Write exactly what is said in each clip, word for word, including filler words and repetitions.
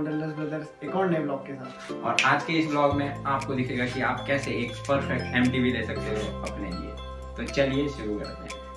मोटरलेस brothers एक और नए ब्लॉग के साथ। और आज के इस ब्लॉग में आपको दिखेगा कि आप कैसे एक परफेक्ट एमटीवी ले सकते हो अपने लिए। तो चलिए शुरू करते हैं।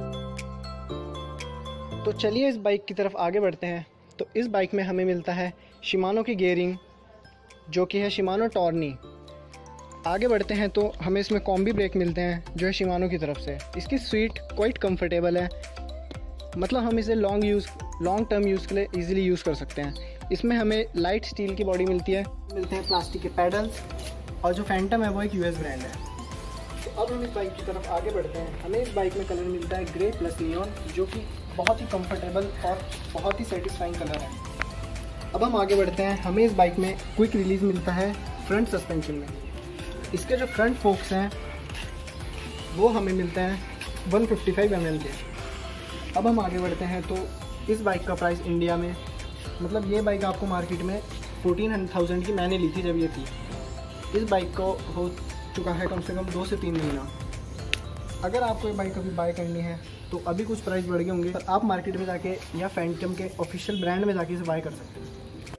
तो चलिए इस बाइक की तरफ आगे बढ़ते हैं। तो इस बाइक में हमें मिलता है शिमानो की गियरिंग, जो कि है शिमानो टॉर्नी। आगे बढ़ते हैं तो हमें इसमें कॉम्बी ब्रेक मिलते हैं, जो है शिमानो की तरफ से। इसकी सीट क्वाइट कंफर्टेबल है, मतलब हम इसे long use long term use के लिए इजीली यूज़ कर सकते हैं। इसमें हमें लाइट स्टील की बॉडी मिलती है, मिलते हैं प्लास्टिक के पैडल्स, और जो फैंटम है वो एक यूएस ब्रांड है। तो अब हम इस बाइक की तरफ आगे बढ़ते हैं। हमें इस बाइक में कलर मिलता है ग्रे प्लस नियॉन, जो कि बहुत ही कंफर्टेबल और बहुत ही सेटिस्फाइंग कलर है। अब हम आगे बढ़ते हैं। हमें इस बाइक में क्विक रिलीज़ मिलता है फ्रंट सस्पेंशन में। इसके जो फ्रंट फोक्स हैं वो हमें मिलते हैं one fifty five M M के। अब हम आगे बढ़ते हैं तो इस बाइक का प्राइस इंडिया में, मतलब ये बाइक आपको मार्केट में फोर्टीन थाउजेंड की मैंने ली थी जब ये थी। इस बाइक को हो चुका है कम से कम दो से तीन महीना। अगर आपको ये बाइक अभी बाय करनी है तो अभी कुछ प्राइस बढ़ गए होंगे, पर आप मार्केट में जाके या फैंटम के ऑफिशियल ब्रांड में जाके इसे बाय कर सकते हैं।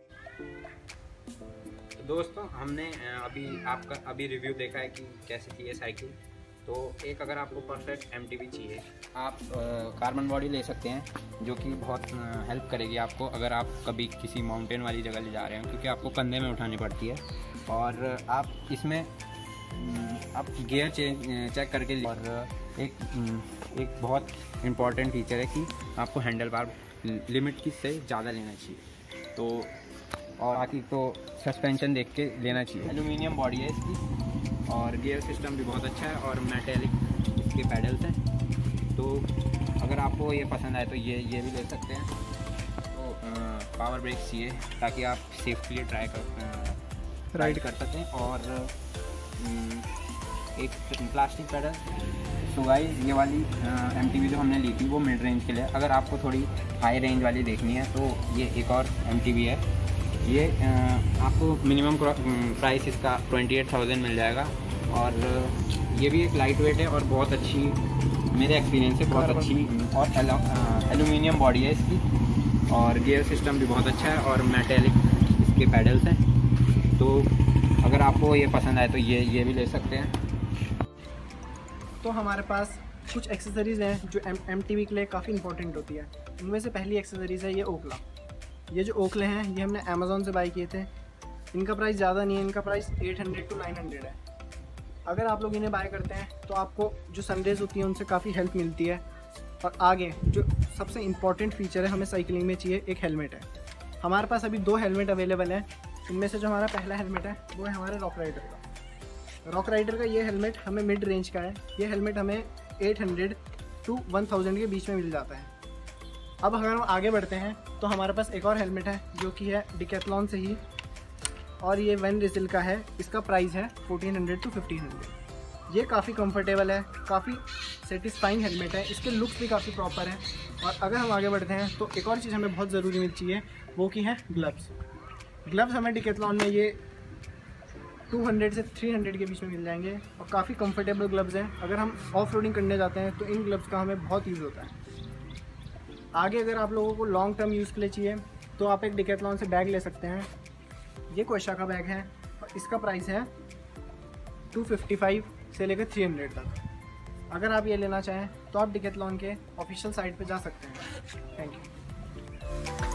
दोस्तों, हमने अभी आपका अभी रिव्यू देखा है कि कैसी थी ये साइकिल। तो एक अगर आपको परफेक्ट एमटीवी चाहिए, आप कार्बन बॉडी ले सकते हैं, जो कि बहुत हेल्प करेगी आपको अगर आप कभी किसी माउंटेन वाली जगह ले जा रहे हैं, क्योंकि आपको कंधे में उठानी पड़ती है। और आप इसमें आप गियर चेक करके, और एक एक बहुत इम्पॉर्टेंट फीचर है कि आपको हैंडल बार लिमिट की से ज़्यादा लेना चाहिए। तो और बाकी तो सस्पेंशन देख के लेना चाहिए। एल्यूमिनियम बॉडी है इसकी, और गियर सिस्टम भी बहुत अच्छा है, और मेटेलिक इसके पैडल्स हैं। तो अगर आपको ये पसंद आए तो ये ये भी ले सकते हैं। तो आ, पावर ब्रेक चाहिए ताकि आप सेफ्टली ट्राई कर राइड कर सकें। और एक प्लास्टिक पैडल। तो गाइस, ये वाली एमटीवी जो हमने ली थी वो मिड रेंज के लिए। अगर आपको थोड़ी हाई रेंज वाली देखनी है तो ये एक और एमटीवी है। ये आ, आपको मिनिमम प्राइस इसका ट्वेंटी एट थाउजेंड मिल जाएगा। और ये भी एक लाइट वेट है और बहुत अच्छी, मेरे एक्सपीरियंस से बहुत अच्छी, और एल्यूमिनियम बॉडी है इसकी, और गियर सिस्टम भी बहुत अच्छा है, और मेटेलिक इसके पैडल्स हैं। तो अगर आपको ये पसंद आए तो ये ये भी ले सकते हैं। तो हमारे पास कुछ एक्सेसरीज़ हैं जो एम एम टी वी के लिए काफ़ी इंपॉर्टेंट होती है। उनमें से पहली एक्सेसरीज़ है ये ओखला। ये जो ओखले हैं ये हमने अमेज़ॉन से बाय किए थे। इनका प्राइस ज़्यादा नहीं है, इनका price eight hundred to nine hundred है। अगर आप लोग इन्हें बाय करते हैं तो आपको जो सनरेज होती है उनसे काफ़ी हेल्प मिलती है। और आगे जो सबसे इम्पॉर्टेंट फीचर है, हमें साइकिलिंग में चाहिए एक हेलमेट है। हमारे पास अभी दो हेलमेट अवेलेबल हैं। इनमें से जो हमारा पहला हेलमेट है वो है हमारे रॉक राइडर का। रॉक राइडर का ये हेलमेट हमें मिड रेंज का है। ये हेलमेट हमें eight hundred to one thousand के बीच में मिल जाता है। अब अगर हम आगे बढ़ते हैं तो हमारे पास एक और हेलमेट है जो कि है डिकैथलॉन से ही, और ये वन रिजिल का है। इसका प्राइस है fourteen hundred to fifteen hundred. ये काफ़ी कंफर्टेबल है, काफ़ी सेटिस्फाइंग हेलमेट है। इसके लुक्स भी काफ़ी प्रॉपर हैं। और अगर हम आगे बढ़ते हैं तो एक और चीज़ हमें बहुत ज़रूरी मिल चाहिए, वो की है ग्लव्स। ग्लव्स हमें डिकैथलॉन में ये टू हंड्रेड से थ्री हंड्रेड के बीच में मिल जाएंगे, और काफ़ी कंफर्टेबल ग्लव्स हैं। अगर हम ऑफ रोडिंग करने जाते हैं तो इन ग्लव्स का हमें बहुत यूज़ होता है। आगे अगर आप लोगों को लॉन्ग टर्म यूज़ के लिए चाहिए तो आप एक डिकैथलॉन से बैग ले सकते हैं। ये कोशा का बैग है और इसका प्राइस है टू फिफ्टी फाइव से लेकर थ्री हंड्रेड तक। अगर आप ये लेना चाहें तो आप डिकैथलॉन के ऑफिशियल साइट पे जा सकते हैं। Thank you.